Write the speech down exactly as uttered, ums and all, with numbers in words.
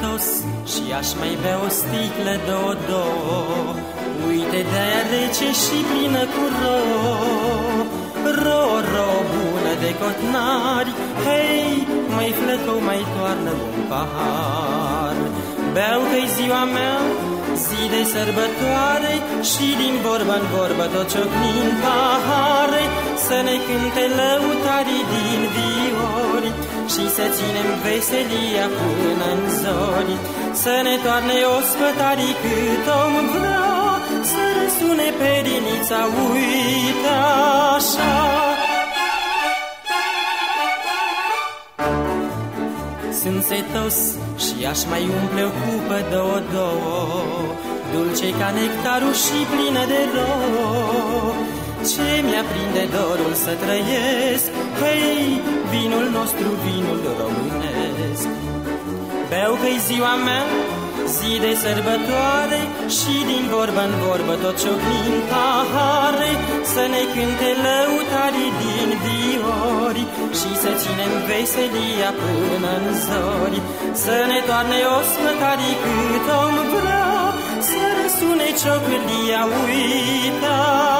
sănătos și aș mai bea o sticlă, două, două. Uite de-aia rece și plină cu ro, ro, ro, bună de cotnari. Hei, mai flăcău, mai toarnă un pahar. Beau că-i ziua mea, zi de sărbătoare, și din vorbă în vorbă tot ciocnim pahare. Să ne cânte lăutarii din viori și să ținem veselia până-n zori. Să ne toarne ospătarii cât om vrea, să răsune perinița, uite așa. Sunt setos și aș mai umple o cupă, două, două, dulce ca nectarul și plină de ro. Ce mi-aprinde dorul să trăiesc, hei, vinul nostru, vinul românesc. Beau că-i ziua mea, zi de sărbătoare, și din vorbă în vorbă tot ciocnim pahare. Să ne cânte lăutarii din viori și să ținem veselia până-n zori. Să ne toarne ospătarii cât om vrea, să răsune ciocârlia, uita.